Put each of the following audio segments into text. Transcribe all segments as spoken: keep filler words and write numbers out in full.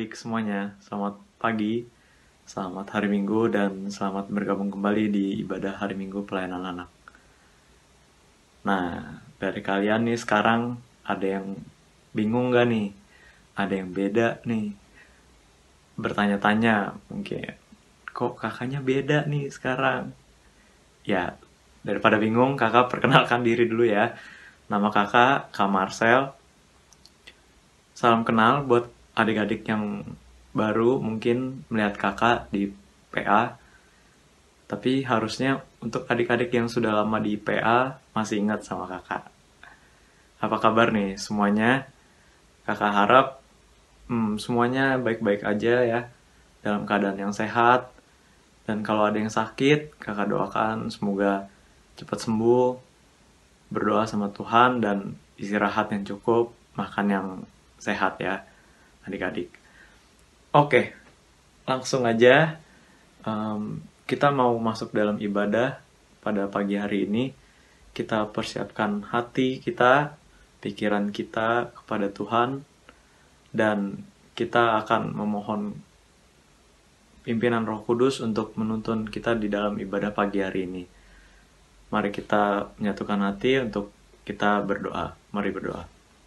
adik-adik semuanya, selamat pagi, selamat hari Minggu, dan selamat bergabung kembali di ibadah hari Minggu pelayanan anak. Nah, dari kalian nih sekarang ada yang bingung gak nih? Ada yang beda nih? Bertanya-tanya mungkin, kok kakaknya beda nih sekarang? Ya, daripada bingung, kakak perkenalkan diri dulu ya. Nama kakak, Kak Marcel. Salam kenal buat adik-adik yang baru mungkin melihat kakak di P A. Tapi harusnya untuk adik-adik yang sudah lama di P A masih ingat sama kakak. Apa kabar nih semuanya? Kakak harap hmm, semuanya baik-baik aja ya, dalam keadaan yang sehat. Dan kalau ada yang sakit, kakak doakan semoga cepat sembuh, berdoa sama Tuhan, dan istirahat yang cukup, makan yang sehat ya adik-adik. Oke, langsung aja um, kita mau masuk dalam ibadah pada pagi hari ini. Kita persiapkan hati kita, pikiran kita kepada Tuhan, dan kita akan memohon pimpinan Roh Kudus untuk menuntun kita di dalam ibadah pagi hari ini. Mari kita menyatukan hati untuk kita berdoa. Mari berdoa.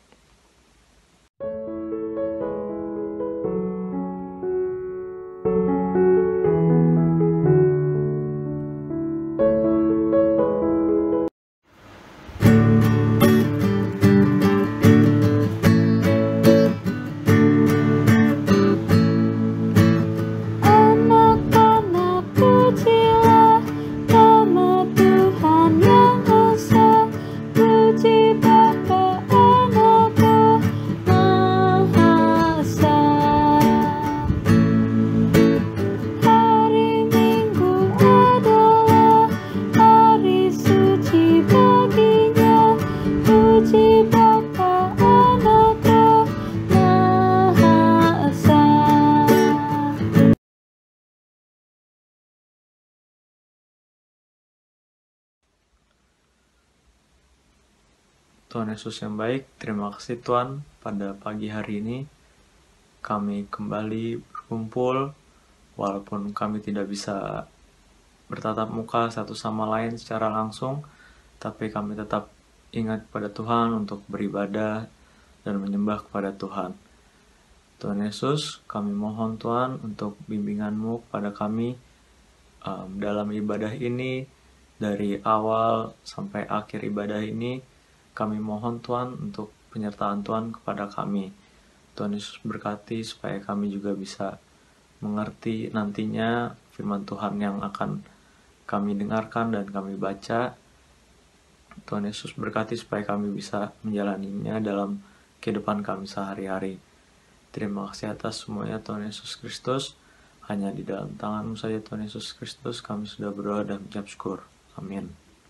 Tuhan Yesus yang baik, terima kasih Tuhan, pada pagi hari ini kami kembali berkumpul, walaupun kami tidak bisa bertatap muka satu sama lain secara langsung, tapi kami tetap ingat pada Tuhan untuk beribadah dan menyembah kepada Tuhan. Tuhan Yesus, kami mohon Tuhan untuk bimbingan-Mu kepada kami um, dalam ibadah ini, dari awal sampai akhir ibadah ini. Kami mohon Tuhan untuk penyertaan Tuhan kepada kami. Tuhan Yesus berkati supaya kami juga bisa mengerti nantinya firman Tuhan yang akan kami dengarkan dan kami baca. Tuhan Yesus berkati supaya kami bisa menjalaninya dalam kehidupan kami sehari-hari. Terima kasih atas semuanya Tuhan Yesus Kristus. Hanya di dalam tangan-Mu saja Tuhan Yesus Kristus kami sudah berdoa dan mengucap syukur. Amin.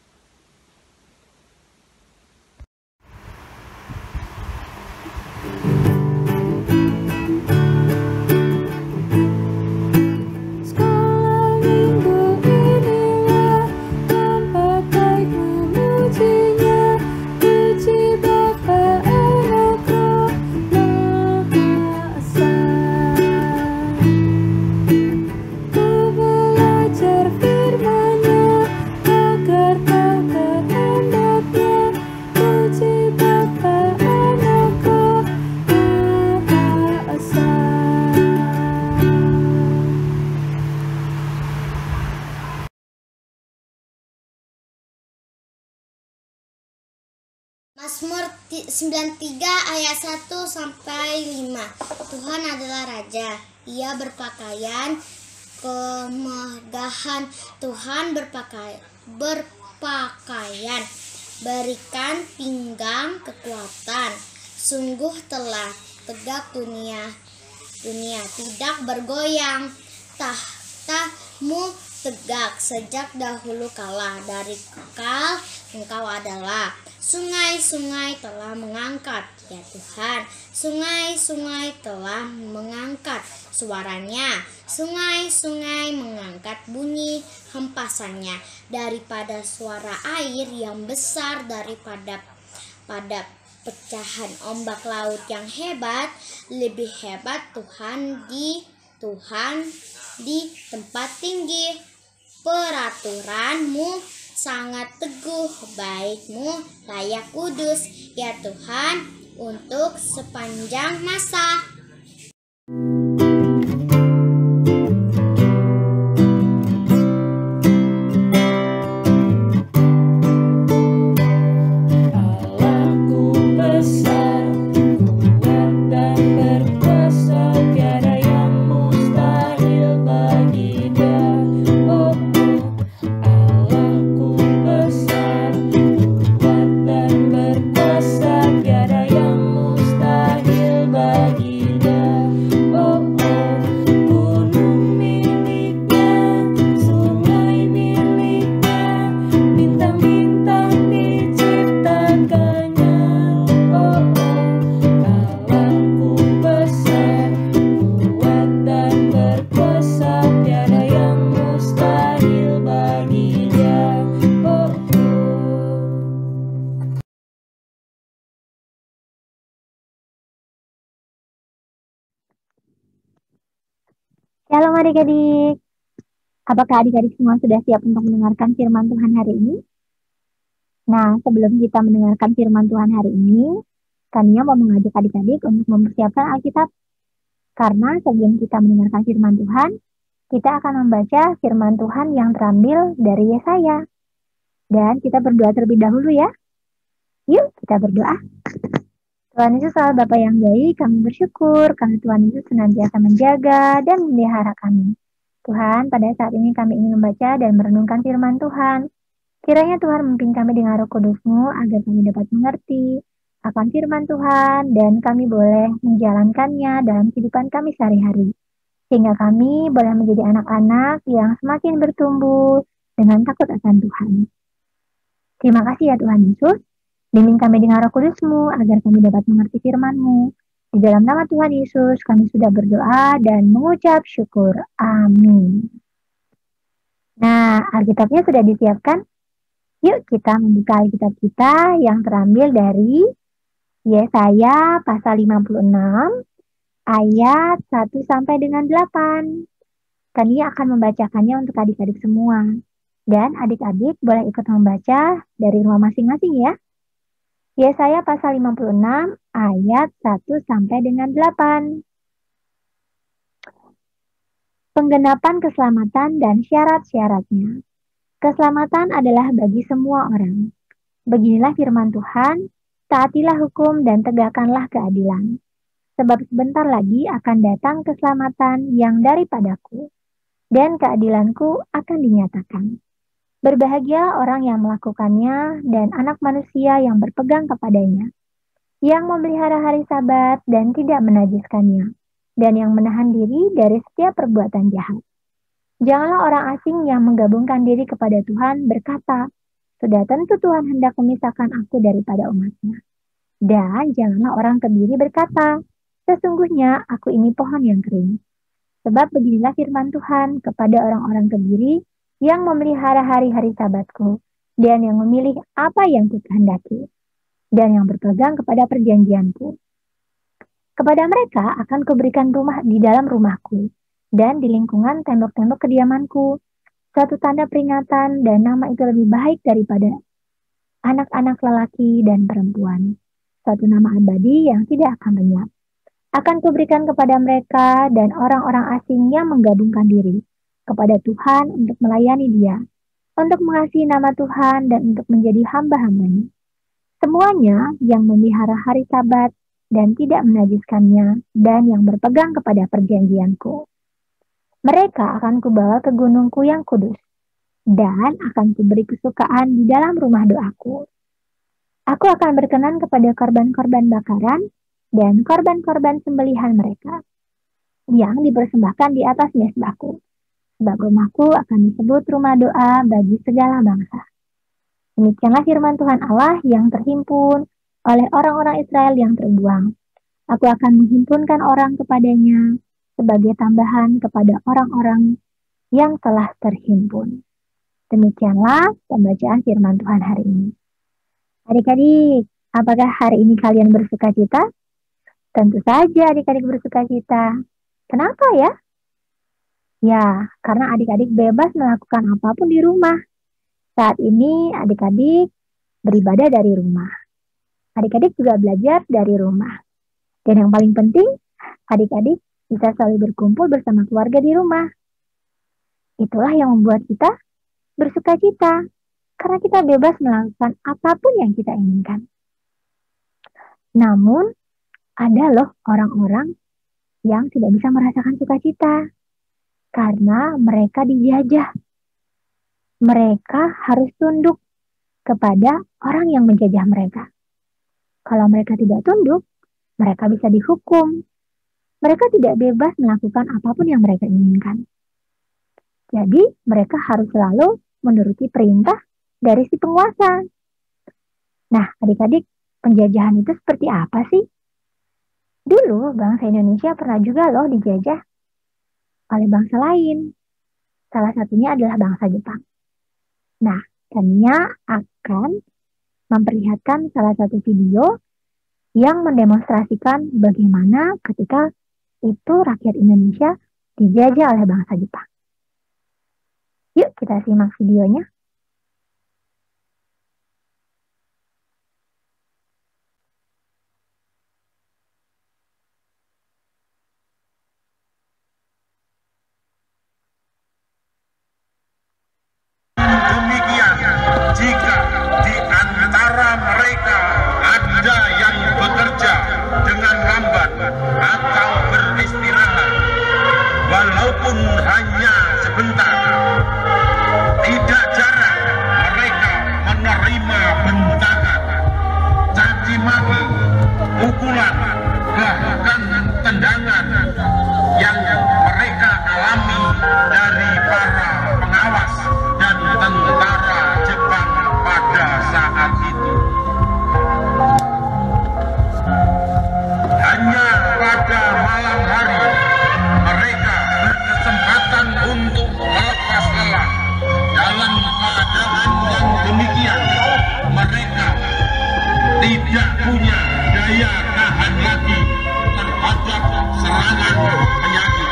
Mazmur sembilan puluh tiga ayat satu sampai lima. Tuhan adalah Raja, Ia berpakaian kemegahan. Tuhan berpakaian, berpakaian berikan pinggang kekuatan. Sungguh telah tegak dunia, dunia tidak bergoyang. Tahta-Mu tegak sejak dahulu kala, dari kekal Engkau adalah. Sungai-sungai telah mengangkat, ya Tuhan, sungai-sungai telah mengangkat suaranya. Sungai-sungai mengangkat bunyi hempasannya daripada suara air yang besar, daripada pada pecahan ombak laut yang hebat, lebih hebat Tuhan di Tuhan di tempat tinggi. Peraturanmu sangat teguh, baikmu layak kudus, ya Tuhan, untuk sepanjang masa. Shalom adik-adik, apakah adik-adik semua sudah siap untuk mendengarkan firman Tuhan hari ini? Nah, sebelum kita mendengarkan firman Tuhan hari ini, Kania mau mengajak adik-adik untuk mempersiapkan Alkitab. Karena sebelum kita mendengarkan firman Tuhan, kita akan membaca firman Tuhan yang terambil dari Yesaya. Dan kita berdoa terlebih dahulu ya. Yuk, kita berdoa. Tuhan Yesus Allah Bapa yang baik, kami bersyukur karena Tuhan Yesus senantiasa menjaga dan memelihara kami. Tuhan, pada saat ini kami ingin membaca dan merenungkan firman Tuhan. Kiranya Tuhan memimpin kami dengan Roh Kudus-Mu agar kami dapat mengerti akan firman Tuhan dan kami boleh menjalankannya dalam kehidupan kami sehari-hari. Sehingga kami boleh menjadi anak-anak yang semakin bertumbuh dengan takut akan Tuhan. Terima kasih ya Tuhan Yesus. Bimbing kami dengan Roh Kudus-Mu agar kami dapat mengerti firman-Mu. Di dalam nama Tuhan Yesus kami sudah berdoa dan mengucap syukur. Amin. Nah, Alkitabnya sudah disiapkan? Yuk kita membuka Alkitab kita yang terambil dari Yesaya pasal lima puluh enam ayat satu sampai dengan delapan. Kami akan membacakannya untuk adik-adik semua. Dan adik-adik boleh ikut membaca dari rumah masing-masing ya. Yesaya pasal lima puluh enam ayat satu sampai dengan delapan. Penggenapan keselamatan dan syarat-syaratnya. Keselamatan adalah bagi semua orang. Beginilah firman Tuhan, taatilah hukum dan tegakkanlah keadilan. Sebab sebentar lagi akan datang keselamatan yang daripadaku, dan keadilanku akan dinyatakan. Berbahagialah orang yang melakukannya dan anak manusia yang berpegang kepadanya, yang memelihara hari Sabat dan tidak menajiskannya, dan yang menahan diri dari setiap perbuatan jahat. Janganlah orang asing yang menggabungkan diri kepada Tuhan berkata, sudah tentu Tuhan hendak memisahkan aku daripada umatnya. Dan janganlah orang kebiri berkata, sesungguhnya aku ini pohon yang kering. Sebab beginilah firman Tuhan kepada orang-orang kebiri, yang memelihara hari-hari Sabatku, dan yang memilih apa yang kukehendaki, dan yang berpegang kepada perjanjianku. Kepada mereka akan kuberikan rumah di dalam rumahku, dan di lingkungan tembok-tembok kediamanku, suatu tanda peringatan, dan nama itu lebih baik daripada anak-anak lelaki dan perempuan, suatu nama abadi yang tidak akan lenyap. Akan kuberikan kepada mereka dan orang-orang asing yang menggabungkan diri kepada Tuhan untuk melayani Dia, untuk mengasihi nama Tuhan dan untuk menjadi hamba-hambanya. Semuanya yang memelihara hari Sabat dan tidak menajiskannya dan yang berpegang kepada perjanjianku. Mereka akan kubawa ke gunungku yang kudus dan akan kuberi kesukaan di dalam rumah doaku. Aku akan berkenan kepada korban-korban bakaran dan korban-korban sembelihan mereka yang dipersembahkan di atas mezbahku. Sebab rumahku akan disebut rumah doa bagi segala bangsa. Demikianlah firman Tuhan Allah yang terhimpun oleh orang-orang Israel yang terbuang. Aku akan menghimpunkan orang kepadanya sebagai tambahan kepada orang-orang yang telah terhimpun. Demikianlah pembacaan firman Tuhan hari ini. Adik-adik, Apakah hari ini kalian bersuka cita? Tentu saja adik-adik bersuka cita. Kenapa ya? Ya, karena adik-adik bebas melakukan apapun di rumah. Saat ini adik-adik beribadah dari rumah. Adik-adik juga belajar dari rumah. Dan yang paling penting, adik-adik bisa selalu berkumpul bersama keluarga di rumah. Itulah yang membuat kita bersuka cita. Karena kita bebas melakukan apapun yang kita inginkan. Namun, ada loh orang-orang yang tidak bisa merasakan sukacita. Karena mereka dijajah. Mereka harus tunduk kepada orang yang menjajah mereka. Kalau mereka tidak tunduk, mereka bisa dihukum. Mereka tidak bebas melakukan apapun yang mereka inginkan. Jadi, mereka harus selalu menuruti perintah dari si penguasa. Nah, adik-adik, penjajahan itu seperti apa sih? Dulu, bangsa Indonesia pernah juga loh dijajah oleh bangsa lain. Salah satunya adalah bangsa Jepang. Nah, Tania akan memperlihatkan salah satu video yang mendemonstrasikan bagaimana ketika itu rakyat Indonesia dijajah oleh bangsa Jepang. Yuk kita simak videonya. Demikian, jika di antara mereka ada yang bekerja dengan lambat atau beristirahat, walaupun hanya sebentar, tidak jarang mereka menerima bentakan, caci maki, pukulan, bahkan tendangan yang mereka alami dari para pengawas dan tentara Jepang pada saat itu. Hanya pada malam hari mereka berkesempatan untuk melepas lelah. Dalam keadaan yang demikian, mereka tidak punya daya tahan lagi terhadap serangan penyakit,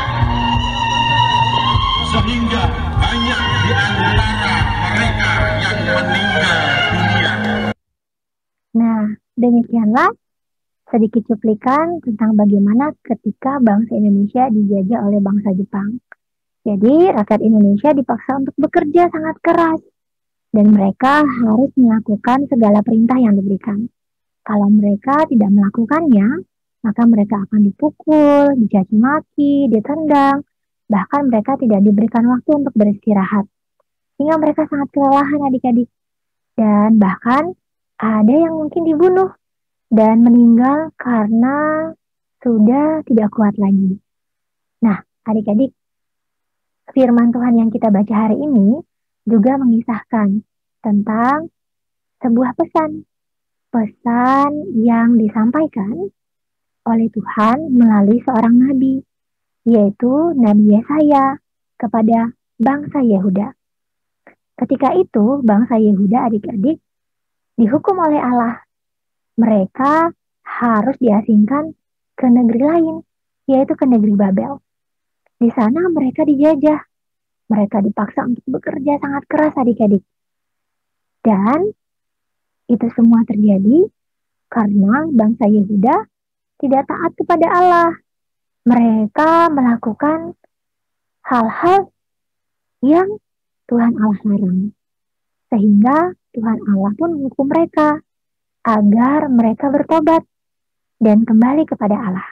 sehingga banyak di antara mereka yang meninggal dunia. Nah, demikianlah sedikit cuplikan tentang bagaimana ketika bangsa Indonesia dijajah oleh bangsa Jepang. Jadi, rakyat Indonesia dipaksa untuk bekerja sangat keras. Dan mereka harus melakukan segala perintah yang diberikan. Kalau mereka tidak melakukannya, maka mereka akan dipukul, dicaci maki, ditendang. Bahkan mereka tidak diberikan waktu untuk beristirahat. Sehingga mereka sangat kelelahan adik-adik. Dan bahkan ada yang mungkin dibunuh dan meninggal karena sudah tidak kuat lagi. Nah, adik-adik, firman Tuhan yang kita baca hari ini juga mengisahkan tentang sebuah pesan. Pesan yang disampaikan oleh Tuhan melalui seorang nabi, yaitu Nabi Yesaya kepada bangsa Yehuda. Ketika itu, bangsa Yehuda adik-adik dihukum oleh Allah. Mereka harus diasingkan ke negeri lain, yaitu ke negeri Babel. Di sana mereka dijajah. Mereka dipaksa untuk bekerja sangat keras adik-adik. Dan itu semua terjadi karena bangsa Yehuda tidak taat kepada Allah. Mereka melakukan hal-hal yang Tuhan Allah larang. Sehingga Tuhan Allah pun menghukum mereka agar mereka bertobat dan kembali kepada Allah.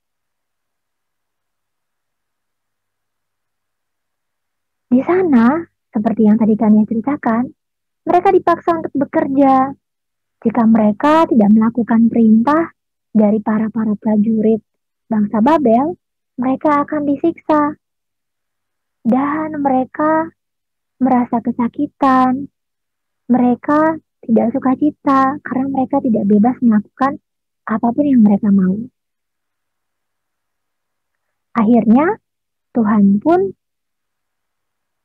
Di sana, seperti yang tadi kami ceritakan, mereka dipaksa untuk bekerja. Jika mereka tidak melakukan perintah dari para-para prajurit bangsa Babel, mereka akan disiksa. Dan mereka merasa kesakitan. Mereka tidak suka cita karena mereka tidak bebas melakukan apapun yang mereka mau. Akhirnya, Tuhan pun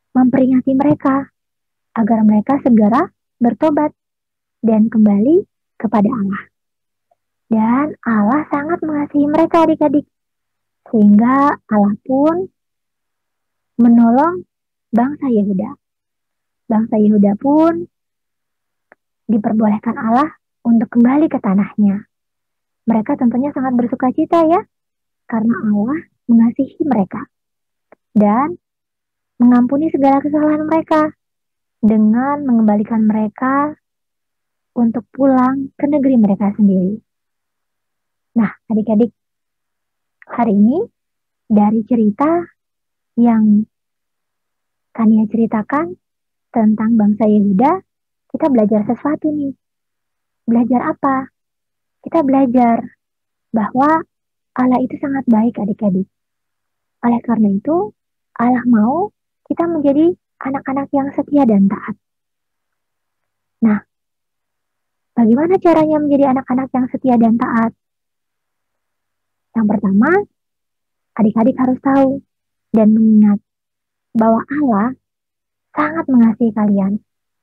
memperingati mereka agar mereka segera bertobat dan kembali kepada Allah. Dan Allah sangat mengasihi mereka adik-adik. Sehingga Allah pun menolong bangsa Yehuda. Bangsa Yehuda pun diperbolehkan Allah untuk kembali ke tanahnya. Mereka tentunya sangat bersuka cita ya, karena Allah mengasihi mereka dan mengampuni segala kesalahan mereka dengan mengembalikan mereka untuk pulang ke negeri mereka sendiri. Nah, adik-adik, hari ini dari cerita yang Kania ceritakan tentang bangsa Yehuda, kita belajar sesuatu nih. Belajar apa? Kita belajar bahwa Allah itu sangat baik adik-adik. Oleh karena itu, Allah mau kita menjadi anak-anak yang setia dan taat. Nah, bagaimana caranya menjadi anak-anak yang setia dan taat? Yang pertama, adik-adik harus tahu dan mengingat bahwa Allah sangat mengasihi kalian.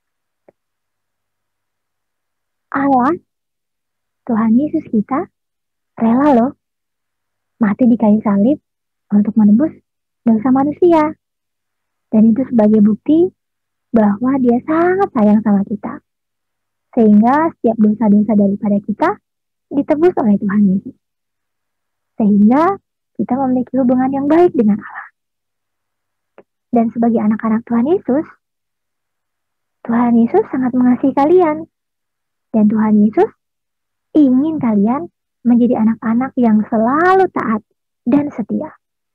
Allah, Tuhan Yesus kita, rela loh mati di kayu salib untuk menebus dosa manusia. Dan itu sebagai bukti bahwa dia sangat sayang sama kita. Sehingga setiap dosa-dosa daripada kita ditebus oleh Tuhan Yesus. Sehingga kita memiliki hubungan yang baik dengan Allah. Dan sebagai anak-anak Tuhan Yesus, Tuhan Yesus sangat mengasihi kalian. Dan Tuhan Yesus ingin kalian menjadi anak-anak yang selalu taat dan setia.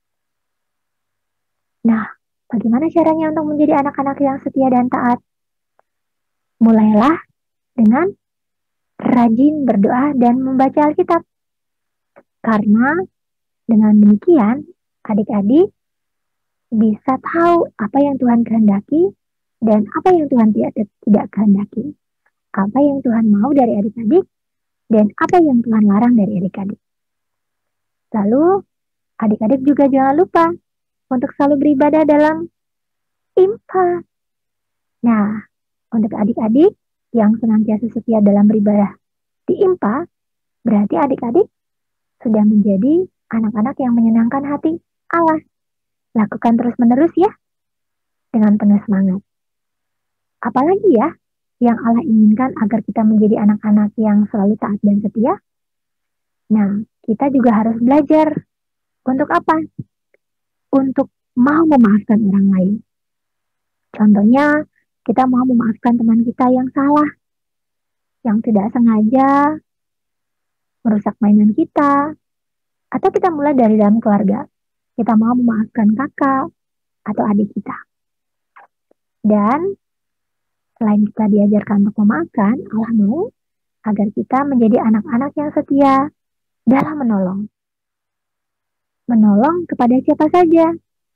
Nah, bagaimana caranya untuk menjadi anak-anak yang setia dan taat? Mulailah dengan rajin berdoa dan membaca Alkitab. Karena dengan demikian, adik-adik bisa tahu apa yang Tuhan kehendaki dan apa yang Tuhan tidak, tidak kehendaki. Apa yang Tuhan mau dari adik-adik dan apa yang Tuhan larang dari adik-adik. Lalu, adik-adik juga jangan lupa untuk selalu beribadah dalam impa. Nah, untuk adik-adik yang senantiasa setia dalam beribadah di impa, berarti adik-adik sudah menjadi anak-anak yang menyenangkan hati Allah. Lakukan terus-menerus ya, dengan penuh semangat. Apalagi ya yang Allah inginkan agar kita menjadi anak-anak yang selalu taat dan setia? Nah, kita juga harus belajar. Untuk apa? Untuk mau memaafkan orang lain. Contohnya, kita mau memaafkan teman kita yang salah, yang tidak sengaja merusak mainan kita, atau kita mulai dari dalam keluarga. Kita mau memaafkan kakak atau adik kita. Dan selain kita diajarkan untuk memaafkan, Allah mau agar kita menjadi anak-anak yang setia dalam menolong. Menolong kepada siapa saja.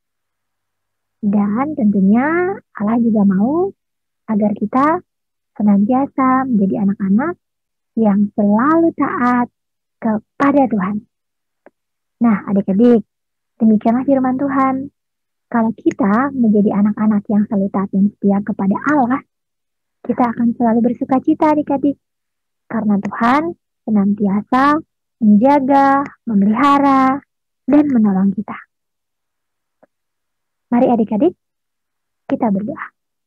Dan tentunya Allah juga mau agar kita senantiasa menjadi anak-anak yang selalu taat kepada Tuhan. Nah, adik-adik, demikianlah firman Tuhan. Kalau kita menjadi anak-anak yang selalu taat dan setia kepada Allah, kita akan selalu bersuka cita adik-adik. Karena Tuhan senantiasa menjaga, memelihara, dan menolong kita. Mari adik-adik, kita berdoa.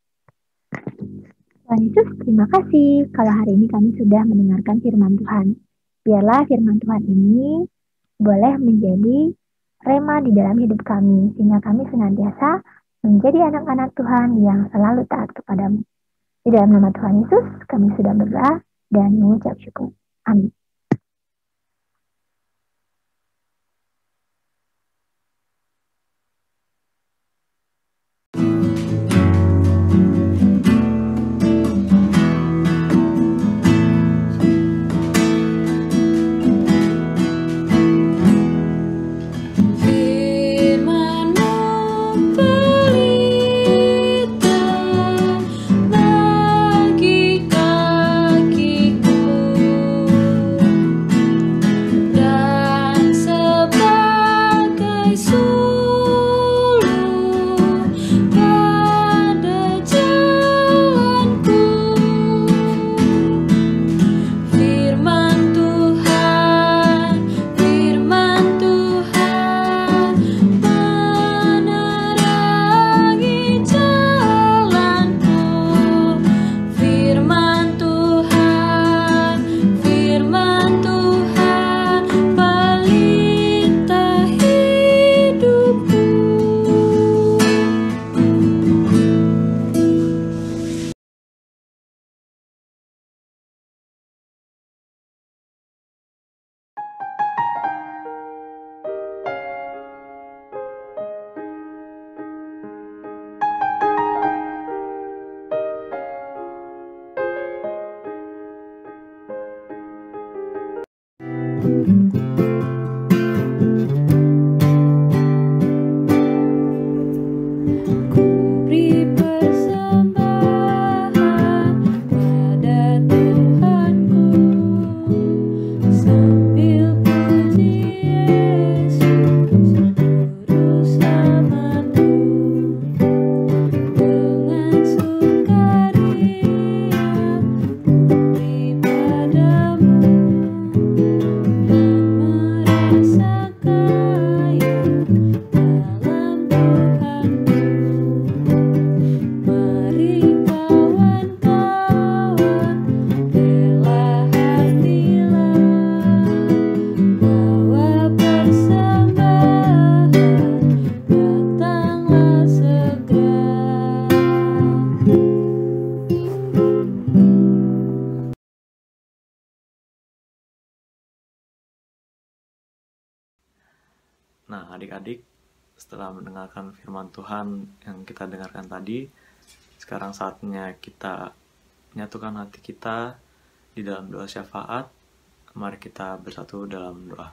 Tuhan Yesus, terima kasih kalau hari ini kami sudah mendengarkan firman Tuhan. Biarlah firman Tuhan ini boleh menjadi rema di dalam hidup kami, sehingga kami senantiasa menjadi anak-anak Tuhan yang selalu taat kepadamu. Di dalam nama Tuhan Yesus, kami sudah berdoa dan mengucap syukur. Amin. Bagi kakiku Nah, adik-adik, setelah mendengarkan firman Tuhan yang kita dengarkan tadi, sekarang saatnya kita menyatukan hati kita di dalam doa syafaat. Mari kita bersatu dalam doa.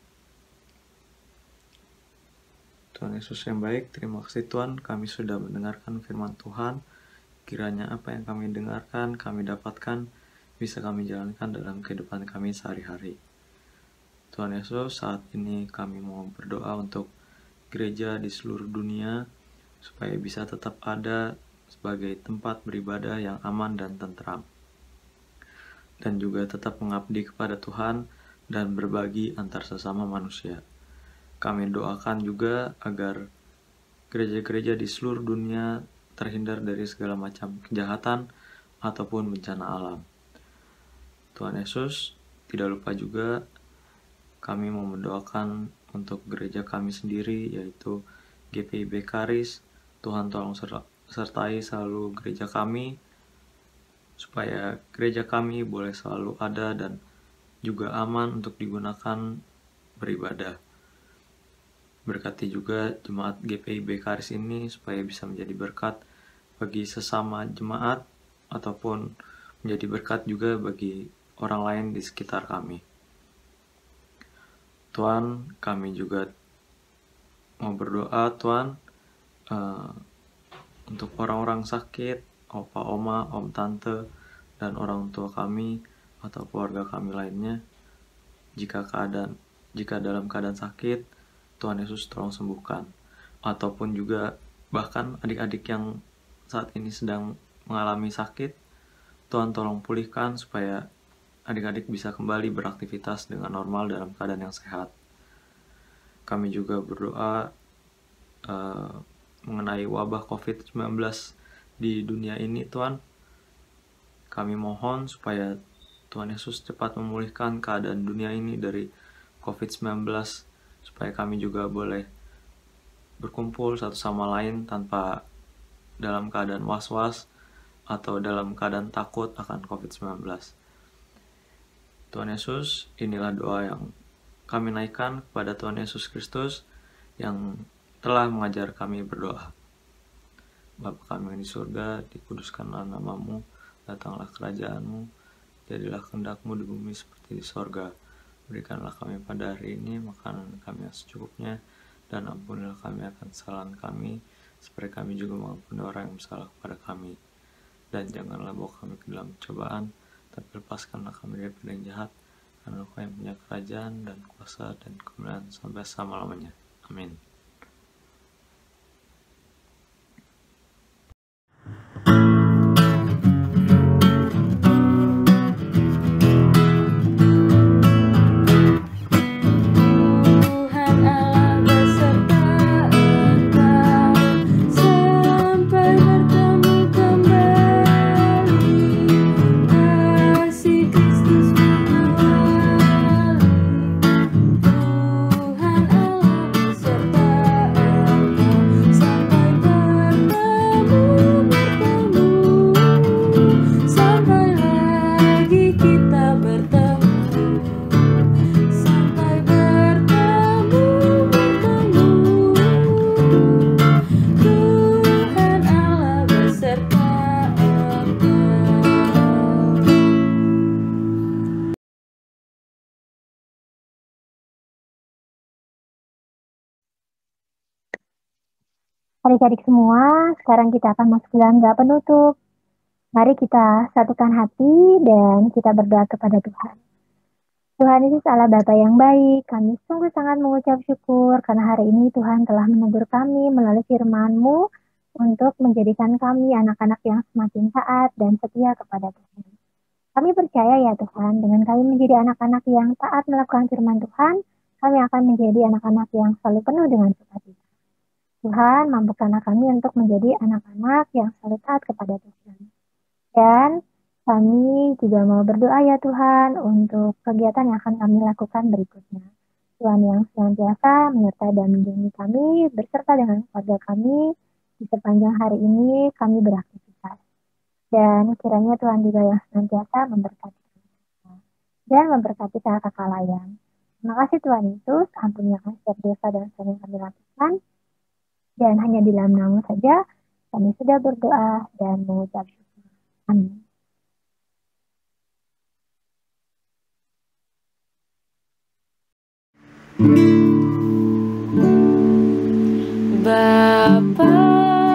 Tuhan Yesus yang baik, terima kasih Tuhan, kami sudah mendengarkan firman Tuhan. Kiranya apa yang kami dengarkan, kami dapatkan, bisa kami jalankan dalam kehidupan kami sehari-hari. Tuhan Yesus, saat ini kami mau berdoa untuk gereja di seluruh dunia, supaya bisa tetap ada sebagai tempat beribadah yang aman dan tentram. Dan juga tetap mengabdi kepada Tuhan dan berbagi antar sesama manusia. Kami doakan juga agar gereja-gereja di seluruh dunia terhindar dari segala macam kejahatan ataupun bencana alam. Tuhan Yesus, tidak lupa juga kami mau mendoakan untuk gereja kami sendiri, yaitu G P I B Karis. Tuhan tolong sertai selalu gereja kami, supaya gereja kami boleh selalu ada dan juga aman untuk digunakan beribadah. Berkati juga jemaat G P I B Karis ini supaya bisa menjadi berkat bagi sesama jemaat ataupun menjadi berkat juga bagi orang lain di sekitar kami. Tuhan, kami juga mau berdoa Tuhan uh, untuk orang-orang sakit, opa, oma, om, tante, dan orang tua kami atau keluarga kami lainnya. Jika keadaan jika dalam keadaan sakit, Tuhan Yesus tolong sembuhkan. Ataupun juga bahkan adik-adik yang saat ini sedang mengalami sakit, Tuhan tolong pulihkan supaya adik-adik bisa kembali beraktivitas dengan normal dalam keadaan yang sehat. Kami juga berdoa uh, mengenai wabah covid sembilan belas di dunia ini, Tuhan. Kami mohon supaya Tuhan Yesus cepat memulihkan keadaan dunia ini dari covid sembilan belas, supaya kami juga boleh berkumpul satu sama lain tanpa dalam keadaan was-was atau dalam keadaan takut akan covid sembilan belas. Tuhan Yesus, inilah doa yang kami naikkan kepada Tuhan Yesus Kristus yang telah mengajar kami berdoa. Bapa kami yang di surga, dikuduskanlah namamu, datanglah kerajaanmu, jadilah kehendak-Mu di bumi seperti di sorga. Berikanlah kami pada hari ini makanan kami yang secukupnya, dan ampunilah kami akan kesalahan kami, seperti kami juga mengampuni orang yang bersalah kepada kami. Dan janganlah bawa kami ke dalam cobaan, tapi lepaskanlah kami daripada yang jahat, karena Engkau yang punya kerajaan dan kuasa dan kemuliaan sampai selama-lamanya. Amin. Adik-adik semua, sekarang kita akan masuk dalam doa penutup. Mari kita satukan hati dan kita berdoa kepada Tuhan. Tuhan Yesus Allah Bapa yang baik, kami sungguh sangat mengucap syukur karena hari ini Tuhan telah menegur kami melalui firman-Mu untuk menjadikan kami anak-anak yang semakin taat dan setia kepada Tuhan. Kami percaya ya Tuhan, dengan kami menjadi anak-anak yang taat melakukan firman Tuhan, kami akan menjadi anak-anak yang selalu penuh dengan sukacita. Tuhan, mampukanlah kami untuk menjadi anak-anak yang selalu taat kepada Tuhan. Dan kami juga mau berdoa ya Tuhan untuk kegiatan yang akan kami lakukan berikutnya. Tuhan yang senantiasa menyertai dan melindungi kami beserta dengan keluarga kami di sepanjang hari ini kami beraktivitas. Dan kiranya Tuhan juga yang senantiasa memberkati kami dan memberkati kakak-kakak layan. Terima kasih Tuhan Yesus, ampuni akan setiap dosa dan kesalahan yang kami lakukan. Dan hanya di dalam nama saja kami sudah berdoa dan mengucap syukur. Amin. Bapa